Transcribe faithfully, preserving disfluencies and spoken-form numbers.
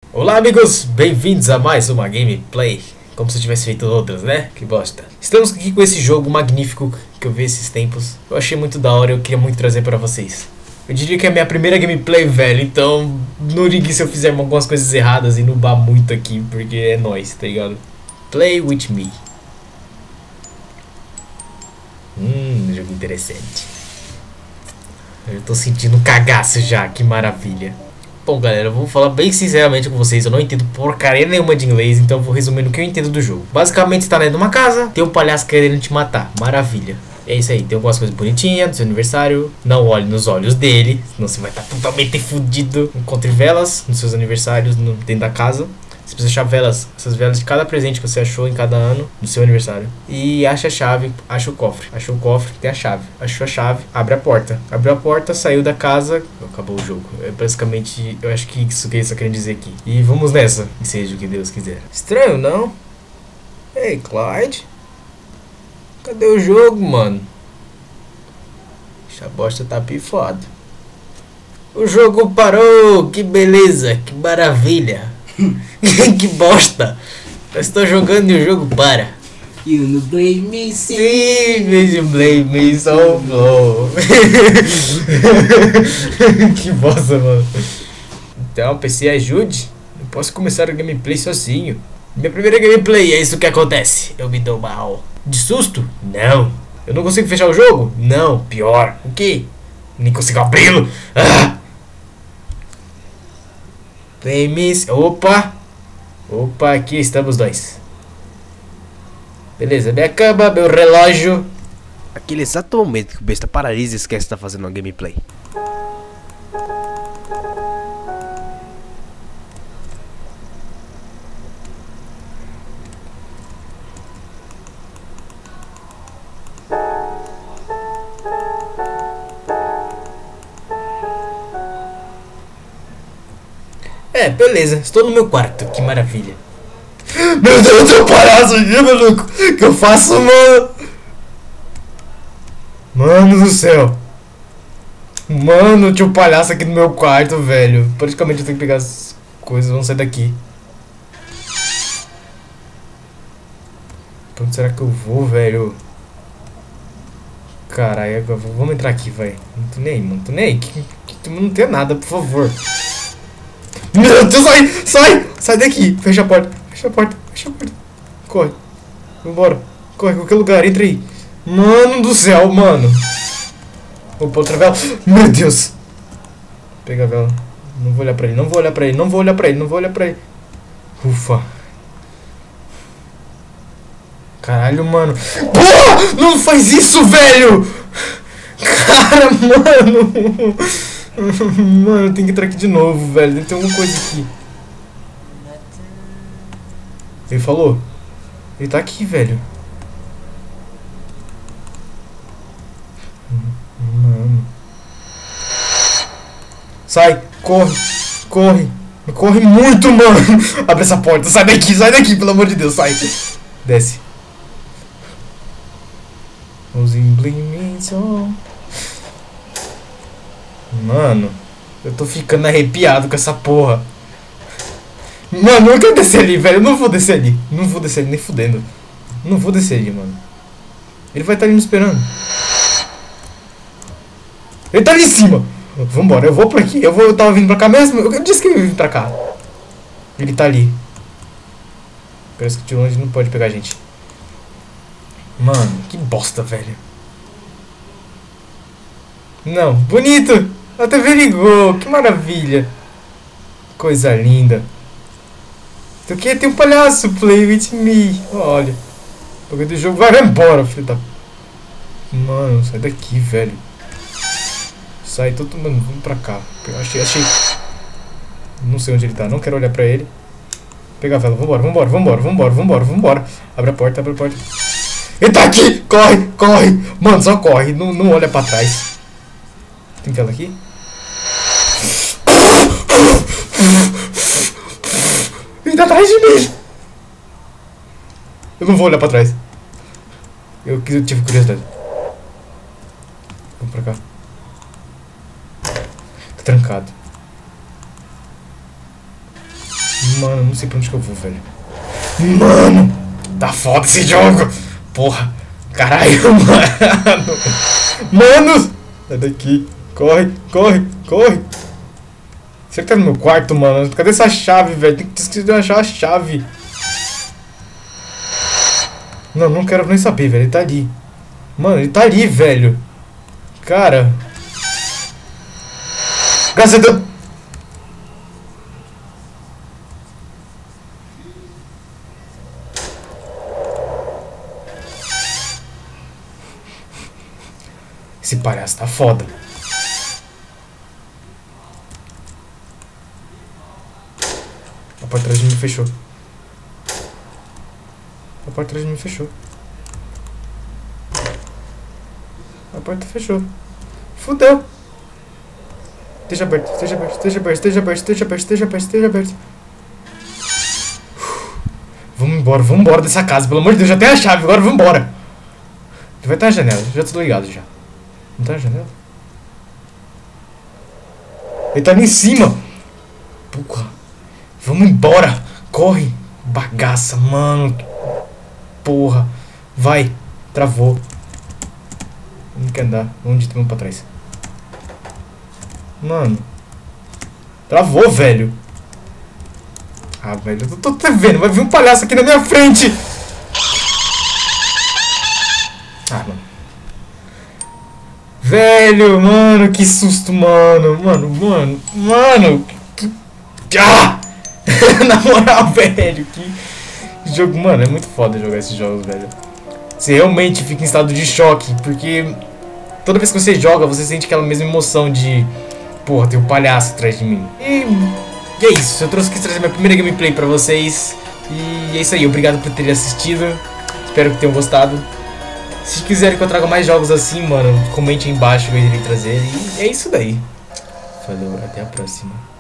Olá amigos, bem-vindos a mais uma gameplay. Como se eu tivesse feito outras, né? Que bosta. Estamos aqui com esse jogo magnífico que eu vi esses tempos. Eu achei muito da hora e eu queria muito trazer pra vocês. Eu diria que é a minha primeira gameplay, velho. Então não ligue se eu fizer algumas coisas erradas e nubar muito aqui, porque é nóis, tá ligado? Play with me. Hum, jogo interessante. Eu tô sentindo um cagaço já, que maravilha. Bom galera, eu vou falar bem sinceramente com vocês, eu não entendo porcaria nenhuma de inglês, então eu vou resumir no que eu entendo do jogo. Basicamente você tá dentro de uma casa, tem um palhaço querendo te matar, maravilha. É isso aí, tem algumas coisas bonitinhas do seu aniversário, não olhe nos olhos dele, senão você vai estar totalmente fudido. Encontre velas nos seus aniversários no, dentro da casa. Você precisa achar velas, essas velas de cada presente que você achou em cada ano do seu aniversário. E acha a chave, acha o cofre. Achou o cofre, tem a chave. Achou a chave, abre a porta. Abriu a porta, saiu da casa, acabou o jogo. É basicamente, eu acho que isso que eles estão querendo dizer aqui. E vamos nessa, e seja o que Deus quiser. Estranho, não? Ei, Clyde? Cadê o jogo, mano? Essa bosta tá pifado. O jogo parou, que beleza, que maravilha. Que bosta! Eu estou jogando e o jogo para. You no blame me, sim. Sim, you blame me so low. Que bosta, mano. Então, P C, ajude. Eu posso começar a gameplay sozinho. Minha primeira gameplay, é isso que acontece. Eu me dou mal. De susto? Não. Eu não consigo fechar o jogo? Não. Pior. O quê? Nem consigo abri-lo. Ah! Play miss. Opa! Opa, aqui estamos dois. Beleza, minha cama, meu relógio. Aquele exato momento que o besta paralisa e esquece de estar fazendo uma gameplay. É, beleza, estou no meu quarto, que maravilha. Meu Deus, tem um palhaço aqui, maluco. O que eu faço, mano? Mano do céu. Mano, tinha um palhaço aqui no meu quarto, velho. Praticamente eu tenho que pegar as coisas, vamos sair daqui. Pra onde será que eu vou, velho? Caralho, vamos entrar aqui, velho. Não tô nem aí, mano. Tô nem aí. Que, que, não tem nada, por favor. Meu Deus, sai! Sai! Sai daqui! Fecha a porta! Fecha a porta! Fecha a porta! Corre! Vambora! Corre, qualquer lugar, entra aí! Mano do céu, mano! Opa, outra vela! Meu Deus! Pega a vela. Não vou olhar pra ele, não vou olhar pra ele, não vou olhar pra ele, não vou olhar pra ele. Ufa! Caralho, mano! Porra! Não faz isso, velho! Cara, mano! Mano, eu tenho que entrar aqui de novo, velho. Deve ter alguma coisa aqui. Ele falou? Ele tá aqui, velho. Mano. Sai, corre, corre. Corre muito, mano. Abre essa porta, sai daqui, sai daqui, pelo amor de Deus, sai. Desce. Mano, eu tô ficando arrepiado com essa porra. Mano, eu quero descer ali, velho. Eu não vou descer ali. Não vou descer ali, nem fudendo. Não vou descer ali, mano. Ele vai estar ali me esperando. Ele tá ali em cima. Vambora, eu vou por aqui. Eu, vou, eu tava vindo pra cá mesmo. Eu disse que eu ia vir pra cá. Ele tá ali. Parece que de longe não pode pegar a gente. Mano, que bosta, velho. Não, bonito. A T V ligou, que maravilha. Coisa linda. Então aqui tem um palhaço, play with me. Olha. O bagulho do jogo vai embora, filho da... Mano, sai daqui, velho. Sai todo mundo, vamos pra cá. Achei, achei. Não sei onde ele tá, não quero olhar pra ele. Pega a vela, vambora, vambora, vambora, vambora, vambora, vambora. Abre a porta, abre a porta. Ele tá aqui! Corre, corre! Mano, só corre, não, não olha pra trás. Tem vela aqui? Ele tá atrás de mim! Eu não vou olhar pra trás. Eu, eu tive curiosidade. Vamos pra cá. Tá trancado. Mano, não sei pra onde que eu vou, velho. Mano, tá foda esse jogo. Porra, caralho, mano. Mano, sai daqui. Corre, corre, corre. Será que tá no meu quarto, mano? Cadê essa chave, velho? Tem que achar a chave. Não, não quero nem saber, velho. Ele tá ali. Mano, ele tá ali, velho. Cara. Graças a Deus. Esse palhaço tá foda. A porta atrás de mim fechou. A porta atrás de mim fechou. A porta fechou. Fudeu. Esteja aberto, esteja aberto, esteja aberto, esteja aberto, esteja aberto, esteja aberto, esteja aberto. Vamos embora, vamos embora dessa casa, pelo amor de Deus, já tem a chave, agora vamos embora. Ele vai estar na janela, já tô ligado já. Não tá na janela? Ele tá ali em cima. Porra. Vamos embora. Corre. Bagaça, mano. Porra. Vai. Travou. Não quer andar. Onde tem um pra trás? Mano. Travou, velho. Ah, velho. Eu tô, tô vendo. Vai vir um palhaço aqui na minha frente. Ah, mano. Velho, mano, que susto, mano. Mano, mano, mano. Que... Ah! Na moral, velho. Que jogo, mano. É muito foda jogar esses jogos, velho. Você realmente fica em estado de choque. Porque toda vez que você joga, você sente aquela mesma emoção de... Porra, tem um palhaço atrás de mim. E, e é isso. Eu trouxe aqui trazer minha primeira gameplay pra vocês. E é isso aí. Obrigado por terem assistido. Espero que tenham gostado. Se quiserem que eu traga mais jogos assim, mano, comente aí embaixo que eu irei trazer. E é isso daí. Falou, até a próxima.